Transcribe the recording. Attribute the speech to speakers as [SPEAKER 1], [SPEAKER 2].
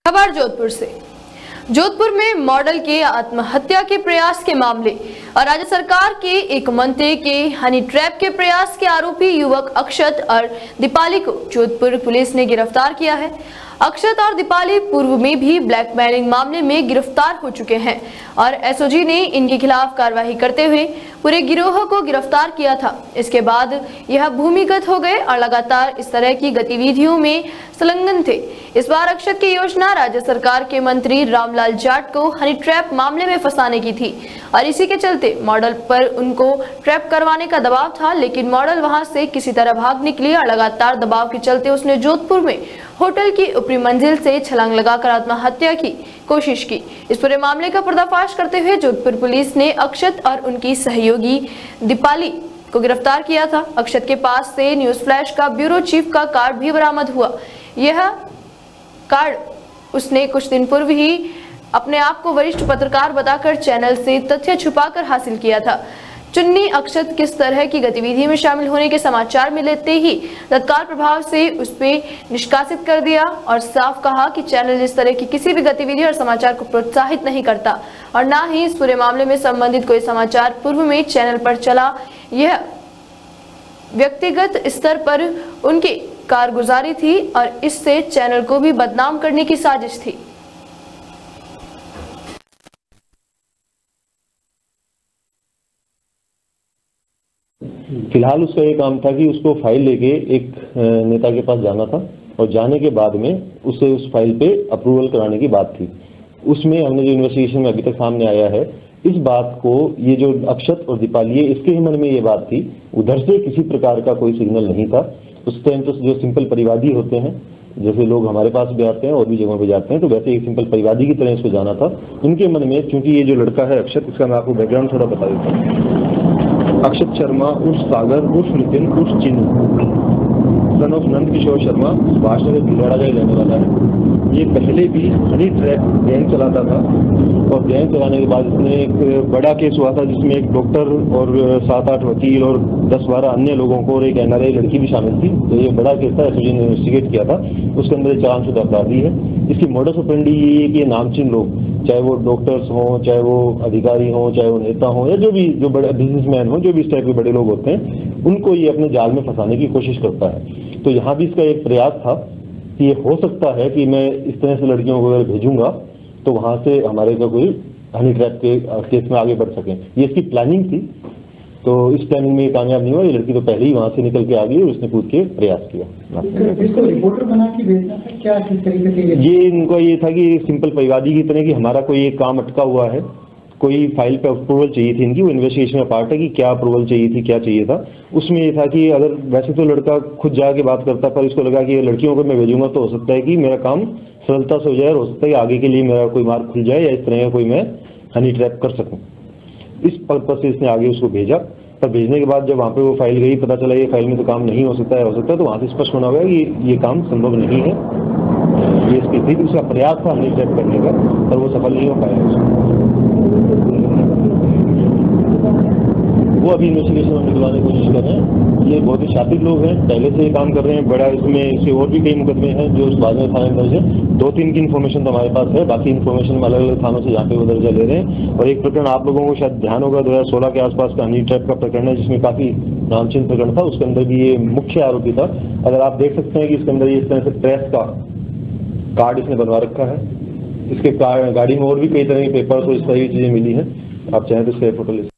[SPEAKER 1] खबर जोधपुर से। जोधपुर में मॉडल के आत्महत्या के प्रयास के मामले और राज्य सरकार के एक मंत्री के हनी ट्रैप के प्रयास के आरोपी युवक अक्षत और दीपाली को जोधपुर पुलिस ने गिरफ्तार किया है। अक्षत और दीपाली पूर्व में भी ब्लैकमेलिंग मामले में गिरफ्तार हो चुके हैं और एसओजी ने इनके खिलाफ कार्रवाई करते हुए पूरे गिरोह को गिरफ्तार किया था। इसके बाद यह भूमिगत हो गए और लगातार इस तरह की गतिविधियों में संलग्न थे। इस बार अक्षत की योजना राज्य सरकार के मंत्री रामलाल जाट को हनी ट्रैप मामले में फंसाने की थी और इसी के चलते मॉडल पर उनको ट्रैप करवाने का दबाव था, लेकिन मॉडल वहां से किसी तरह भाग निकली और लगातार दबाव के चलते उसने जोधपुर में होटल की ऊपरी मंजिल से छलांग लगाकर आत्महत्या की कोशिश की। इस पूरे मामले का पर्दाफाश करते हुए जोधपुर पुलिस ने अक्षत और उनकी सहयोगी दीपाली को गिरफ्तार किया था। अक्षत के पास से न्यूज फ्लैश का ब्यूरो चीफ का कार्ड भी बरामद हुआ। यह कार्ड उसने कुछ दिन पूर्व ही अपने आप को वरिष्ठ पत्रकार बताकर चैनल से तथ्य छुपाकर हासिल किया था। चुन्नी अक्षत किस तरह की गतिविधि में शामिल होने के समाचार मिलते ही तत्काल प्रभाव से उस पर निष्कासित कर दिया और साफ कहा कि चैनल इस तरह की किसी भी गतिविधि और समाचार को प्रोत्साहित नहीं करता और न ही इस पूरे मामले में संबंधित कोई समाचार पूर्व में चैनल पर चला। यह व्यक्तिगत स्तर पर उनकी कारगुजारी थी और इससे चैनल को भी बदनाम करने की साजिश थी।
[SPEAKER 2] फिलहाल उसका ये काम था कि उसको फाइल लेके एक नेता के पास जाना था और जाने के बाद में उसे उस फाइल पे अप्रूवल कराने की बात थी। उसमें हमने जो इन्वेस्टिगेशन में अभी तक सामने आया है, इस बात को ये जो अक्षत और दीपाली है इसके ही मन में ये बात थी, उधर से किसी प्रकार का कोई सिग्नल नहीं था। उस टाइम तो जो सिंपल परिवादी होते हैं, जैसे लोग हमारे पास भी आते हैं और भी जगहों पे जाते हैं, तो वैसे एक सिंपल परिवादी की तरह इसको जाना था। उनके मन में, चूंकि ये जो लड़का है अक्षत, इसका मैं आपको बैकग्राउंड थोड़ा बता देता हूँ। अक्षत शर्मा उर्फ सागर उर्फ नितिन उर्फ चिन्नू, सन ऑफ नंद किशोर शर्मा, सुभाष नगर भिलवाड़ा का रहने वाला है। ये पहले भी हनी ट्रैप गैंग चलाता था और गैंग चलाने के बाद इसने एक बड़ा केस हुआ था जिसमें एक डॉक्टर और 7-8 वकील और 10-12 अन्य लोगों को और एक एनआरआई लड़की भी शामिल थी। तो ये बड़ा केस था, एसओजी ने इन्वेस्टिगेट किया था। उसके अंदर चालानशुदा अपराधी है। इसकी मोडस ऑपरेंडी ये है कि ये नामचीन लोग, चाहे वो डॉक्टर्स हों, चाहे वो अधिकारी हों, चाहे वो नेता हों, या जो बड़े बिजनेसमैन हों, जो भी इस टाइप के बड़े लोग होते हैं, उनको ये अपने जाल में फंसाने की कोशिश करता है। तो यहाँ भी इसका एक प्रयास था कि ये हो सकता है कि मैं इस तरह से लड़कियों को अगर भेजूंगा तो वहां से हमारे का कोई हनी ट्रैप के केस में आगे बढ़ सके। ये इसकी प्लानिंग थी। तो इस प्लानिंग में ये कामयाब नहीं हुआ। ये लड़की तो पहले ही वहां से निकल के आ गई और उसने कूद के प्रयास किया।
[SPEAKER 3] इसको रिपोर्टर बना के भेजना था क्या, किस तरीके से?
[SPEAKER 2] ये इनको ये था कि सिंपल परिवादी की तरह कि हमारा कोई एक काम अटका हुआ है, कोई फाइल पे अप्रूवल चाहिए थी इनकी। वो इन्वेस्टिगेशन में पार्ट है कि क्या अप्रूवल चाहिए थी, क्या चाहिए था। उसमें ये था कि अगर वैसे तो लड़का खुद जाके बात करता, पर इसको लगा कि लड़कियों को मैं भेजूंगा तो हो सकता है कि मेरा काम सरलता से हो जाए और हो सकता है कि आगे के लिए मेरा कोई मार्ग खुल जाए या इस तरह का कोई मैं हनी ट्रैप कर सकूं। इस पर्पज से इसने आगे उसको भेजा। पर भेजने के बाद जब वहाँ पे वो फाइल गई, पता चला ये फाइल में तो काम नहीं हो सकता है, तो वहाँ से स्पष्ट होना होगा कि ये काम संभव नहीं है। ये इसकी थी, उसका प्रयास था हनी ट्रैप करने का, पर वो सफल नहीं हो पाया। वो अभी इन्वेस्टिगेशन में निकलवाने की कोशिश कर रहे हैं। ये बहुत ही शातिर लोग हैं, पहले से ये काम कर रहे हैं। बड़ा इसमें इसके और भी कई मुकदमे हैं जो उस बाद में थाने दर्ज है। 2-3 की इन्फॉर्मेशन तो हमारे पास है, बाकी इन्फॉर्मेशन अलग अलग थानों से यहाँ पे वो दर्जा ले रहे हैं। और एक प्रकरण आप लोगों को शायद ध्यान होगा, 2016 के आसपास का हनी ट्रैप का प्रकरण है जिसमें काफी नामचीन प्रकरण था। उसके अंदर भी ये मुख्य आरोपी था। अगर आप देख सकते हैं कि इसके अंदर इस तरह से प्रेस का कार्ड इसने बनवा रखा है। इसके गाड़ी में और भी कई तरह के पेपर्स और इस तरह की चीजें मिली है। आप चाहें तो इसका फोटो ले